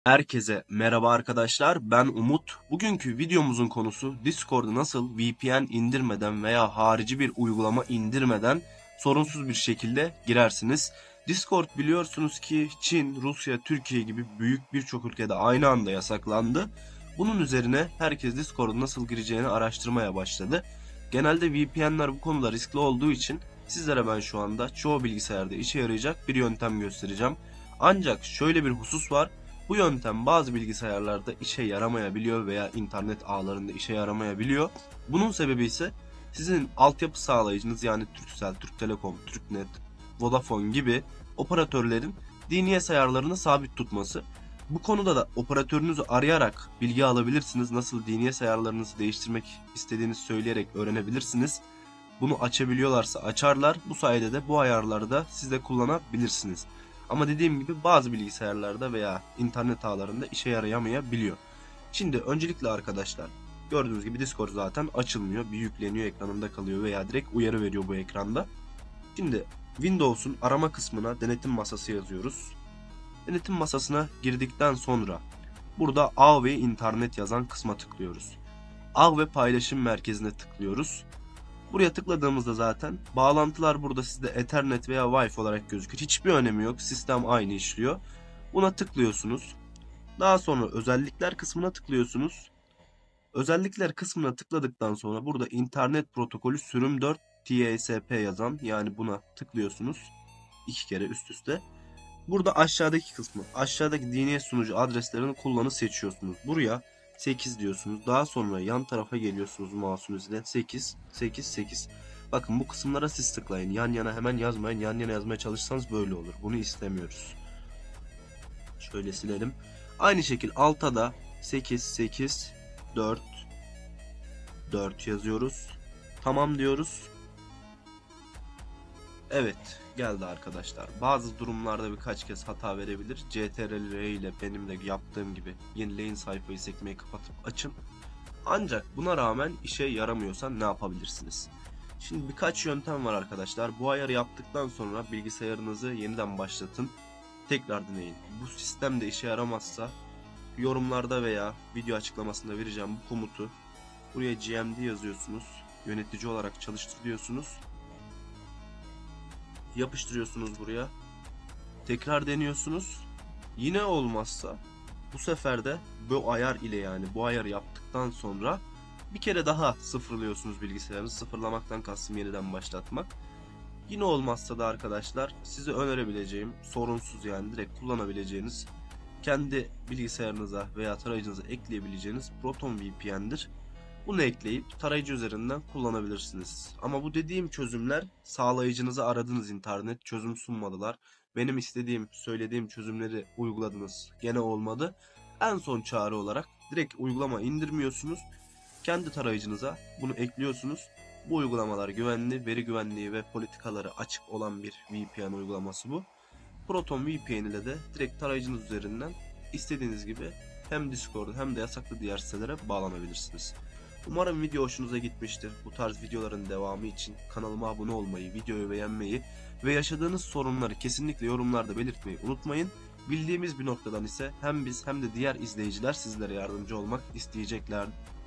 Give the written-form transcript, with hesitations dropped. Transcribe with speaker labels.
Speaker 1: Herkese merhaba arkadaşlar, ben Umut. Bugünkü videomuzun konusu Discord'u nasıl VPN indirmeden veya harici bir uygulama indirmeden sorunsuz bir şekilde girersiniz. Discord biliyorsunuz ki Çin, Rusya, Türkiye gibi büyük birçok ülkede aynı anda yasaklandı. Bunun üzerine herkes Discord'u nasıl gireceğini araştırmaya başladı. Genelde VPN'ler bu konuda riskli olduğu için sizlere ben şu anda çoğu bilgisayarda işe yarayacak bir yöntem göstereceğim. Ancak şöyle bir husus var. Bu yöntem bazı bilgisayarlarda işe yaramayabiliyor veya internet ağlarında işe yaramayabiliyor. Bunun sebebi ise sizin altyapı sağlayıcınız yani Turkcell, Türk Telekom, Türknet, Vodafone gibi operatörlerin DNS ayarlarını sabit tutması. Bu konuda da operatörünüzü arayarak bilgi alabilirsiniz. Nasıl DNS ayarlarınızı değiştirmek istediğinizi söyleyerek öğrenebilirsiniz. Bunu açabiliyorlarsa açarlar. Bu sayede de bu ayarları da siz de kullanabilirsiniz. Ama dediğim gibi bazı bilgisayarlarda veya internet ağlarında işe yarayamayabiliyor. Şimdi öncelikle arkadaşlar gördüğünüz gibi Discord zaten açılmıyor. Bir yükleniyor, ekranında kalıyor veya direkt uyarı veriyor bu ekranda. Şimdi Windows'un arama kısmına denetim masası yazıyoruz. Denetim masasına girdikten sonra burada ağ ve internet yazan kısma tıklıyoruz. Ağ ve paylaşım merkezine tıklıyoruz. Buraya tıkladığımızda zaten bağlantılar burada sizde Ethernet veya Wi-Fi olarak gözükür. Hiçbir önemi yok. Sistem aynı işliyor. Buna tıklıyorsunuz. Daha sonra özellikler kısmına tıklıyorsunuz. Özellikler kısmına tıkladıktan sonra burada internet protokolü sürüm 4 TCP yazan yani buna tıklıyorsunuz. 2 kere üst üste. Burada aşağıdaki kısmı, aşağıdaki DNS sunucu adreslerini kullanı seçiyorsunuz. Buraya 8 diyorsunuz. Daha sonra yan tarafa geliyorsunuz mouse'un üzerine 8, 8, 8. Bakın bu kısımlara siz tıklayın. Yan yana hemen yazmayın. Yan yana yazmaya çalışsanız böyle olur. Bunu istemiyoruz. Şöyle silelim. Aynı şekil alta da 8, 8, 4, 4 yazıyoruz. Tamam diyoruz. Evet geldi arkadaşlar. Bazı durumlarda birkaç kez hata verebilir. CTRL ile benim de yaptığım gibi yenileyin sayfayı sekmeyi kapatıp açın. Ancak buna rağmen işe yaramıyorsa ne yapabilirsiniz? Şimdi birkaç yöntem var arkadaşlar. Bu ayarı yaptıktan sonra bilgisayarınızı yeniden başlatın. Tekrar deneyin. Bu sistem de işe yaramazsa yorumlarda veya video açıklamasında vereceğim bu komutu buraya GMD yazıyorsunuz. Yönetici olarak çalıştır diyorsunuz. Yapıştırıyorsunuz buraya. Tekrar deniyorsunuz. Yine olmazsa bu sefer de bu ayar ile yani bu ayarı yaptıktan sonra bir kere daha sıfırlıyorsunuz bilgisayarınızı. Sıfırlamaktan kastım yeniden başlatmak. Yine olmazsa da arkadaşlar size önerebileceğim sorunsuz yani direkt kullanabileceğiniz kendi bilgisayarınıza veya tarayıcınıza ekleyebileceğiniz Proton VPN'dir. Bunu ekleyip tarayıcı üzerinden kullanabilirsiniz. Ama bu dediğim çözümler sağlayıcınıza aradığınız internet çözüm sunmadılar. Benim istediğim, söylediğim çözümleri uyguladınız. Gene olmadı. En son çare olarak direkt uygulama indirmiyorsunuz. Kendi tarayıcınıza bunu ekliyorsunuz. Bu uygulamalar güvenli, veri güvenliği ve politikaları açık olan bir VPN uygulaması bu. Proton VPN ile de direkt tarayıcınız üzerinden istediğiniz gibi hem Discord hem de yasaklı diğer sitelere bağlanabilirsiniz. Umarım video hoşunuza gitmiştir. Bu tarz videoların devamı için kanalıma abone olmayı, videoyu beğenmeyi ve yaşadığınız sorunları kesinlikle yorumlarda belirtmeyi unutmayın. Bildiğimiz bir noktadan ise hem biz hem de diğer izleyiciler sizlere yardımcı olmak isteyecekler.